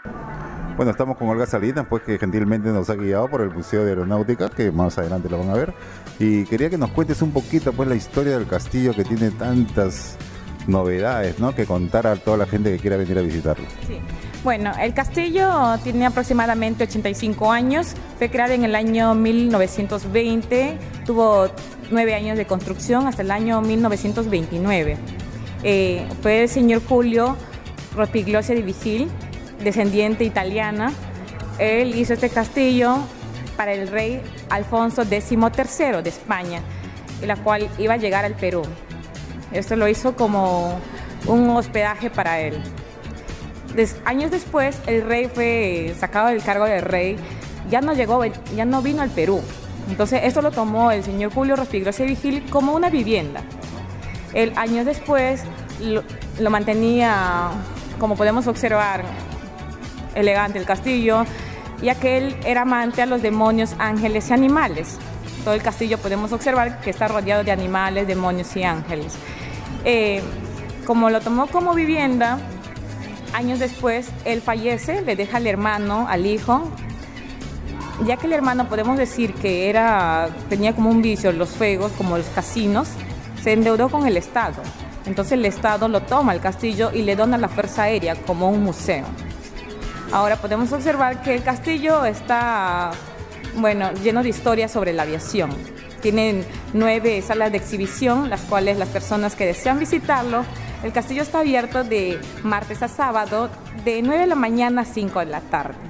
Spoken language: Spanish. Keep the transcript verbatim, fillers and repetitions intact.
Bueno, estamos con Olga Salinas, pues que gentilmente nos ha guiado por el Museo de Aeronáutica, que más adelante lo van a ver. Y quería que nos cuentes un poquito, pues, la historia del castillo, que tiene tantas novedades, ¿no?, que contar a toda la gente que quiera venir a visitarlo. Sí. Bueno, el castillo tiene aproximadamente ochenta y cinco años, fue creado en el año mil novecientos veinte, tuvo nueve años de construcción hasta el año mil novecientos veintinueve. Eh, fue el señor Julio Rospigliosi di Vigil, descendiente italiana. Él hizo este castillo para el rey Alfonso décimo tercero de España, la cual iba a llegar al Perú. Esto lo hizo como un hospedaje para él. Des, años después, el rey fue sacado del cargo de rey, ya no llegó, ya no vino al Perú. Entonces, esto lo tomó el señor Julio Rospigliosi di Vigil como una vivienda. Él, años después, lo, lo mantenía, como podemos observar, elegante el castillo, ya que él era amante a los demonios, ángeles y animales. Todo el castillo podemos observar que está rodeado de animales, demonios y ángeles. Eh, como lo tomó como vivienda, años después él fallece, le deja al hermano, al hijo, ya que el hermano podemos decir que era, tenía como un vicio los juegos, como los casinos, se endeudó con el Estado. Entonces el Estado lo toma el castillo y le dona a la Fuerza Aérea como un museo. Ahora podemos observar que el castillo está, bueno, lleno de historias sobre la aviación. Tienen nueve salas de exhibición, las cuales las personas que desean visitarlo, el castillo está abierto de martes a sábado, de nueve de la mañana a cinco de la tarde.